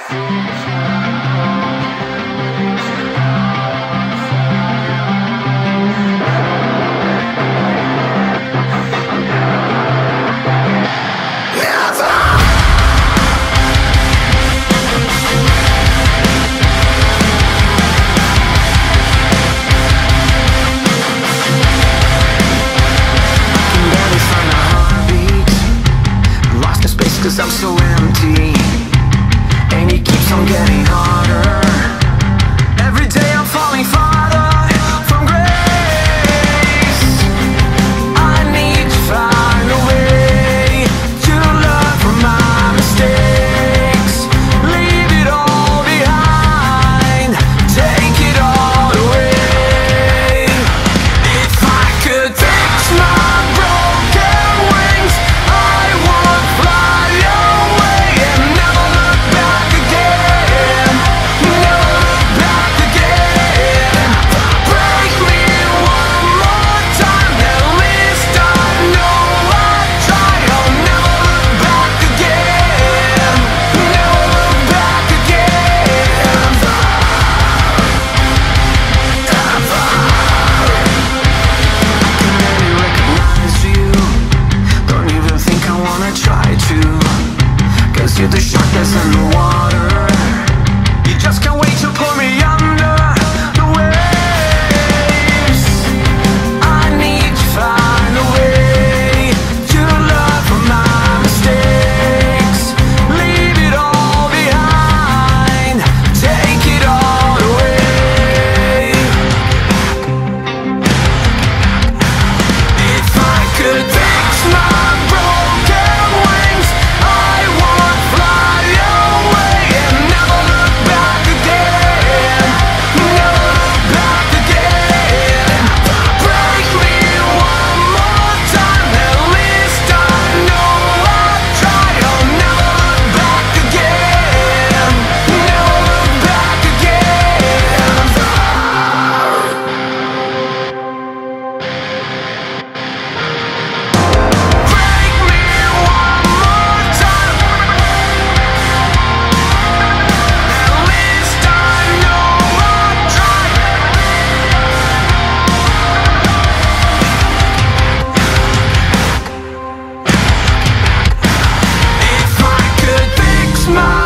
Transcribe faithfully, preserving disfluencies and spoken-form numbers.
Cause I'm so empty, and it keeps on getting harder. Every day I'm falling farther from grace. I need to find a way to learn from my mistakes. Leave it all behind, take it all away. If I could fix my broken wings, I would fly. You're the shark that's in the water. You just can't wait to pull me under the waves. I need to find a way to learn from my mistakes. Leave it all behind, take it all away. If I could fix my broken wings, I would fly away and never look back again. Never look back again. Break me one more time, at least I know I tried. I'll never look back again. Never look back again. Break me one more time. At least I know I tried. If I could fix my